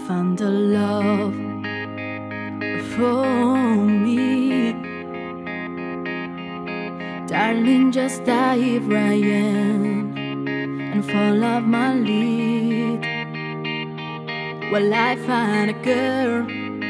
found a love for me. Darling, just dive right in and follow my lead, while I find a girl,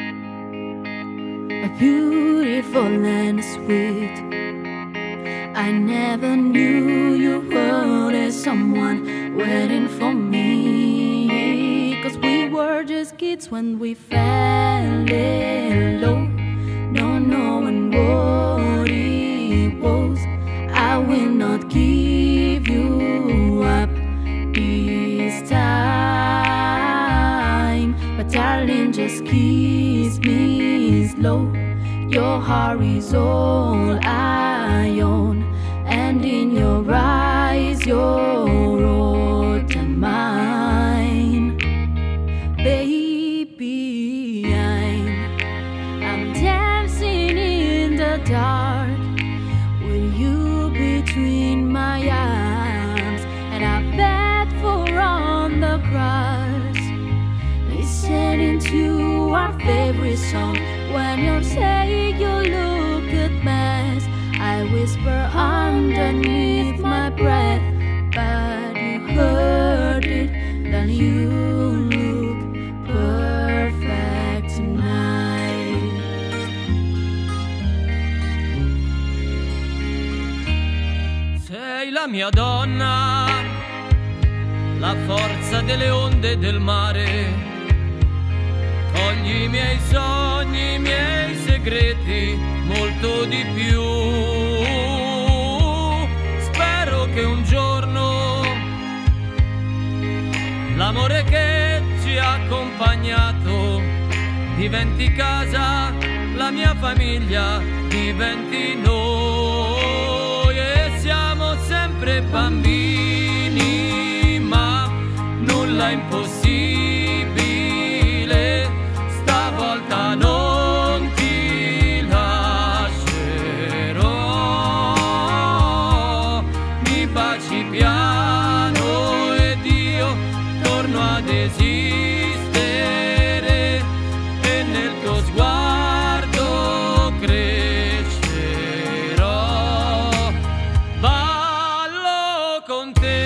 a beautiful and sweet. I never knew you were there, someone waiting for me. 'Cause we were just kids when we fell in love, no knowing what it was. I will not give you up this time, but darling, just kiss me slow. Your heart is all I own, and in your eyes you're all mine. Baby, I'm dancing in the dark with you between my arms, and I bet for on the grass, listening to our favorite song. When you say you look a mess, I whisper underneath my breath, but you heard it, then you look perfect tonight. Sei la mia donna, la forza delle onde del mare. Togli i miei sogni, i miei segreti, molto di più. Spero che un giorno l'amore che ci ha accompagnato diventi casa, la mia famiglia diventi noi. E siamo sempre bambini, ma nulla è impossibile. Stavolta non ti lascerò, mi baci piano ed io torno ad esistere, e nel tuo sguardo crescerò. Ballo con te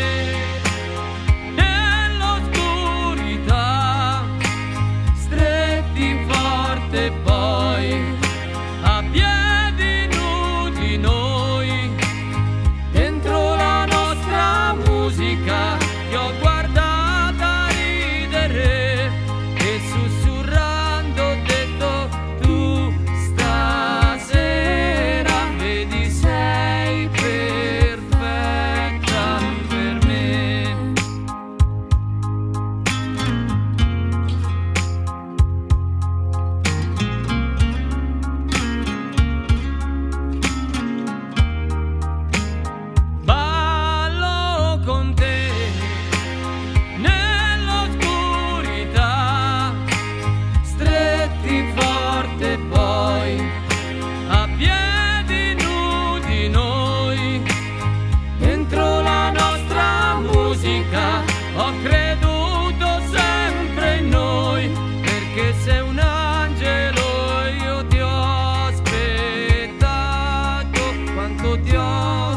nell'oscurità, stretti forte poi, a piedi nudi noi, dentro la nostra musica che ho guardata ridere e sussurrando ho detto: tu stasera vedi sei perfetta per me. Ballo con te nell'oscurità, stretti forte poi, a piedi nudi noi, dentro la nostra musica. Ho creduto sempre in noi, perché sei un angelo e io ti ho aspettato, quanto ti ho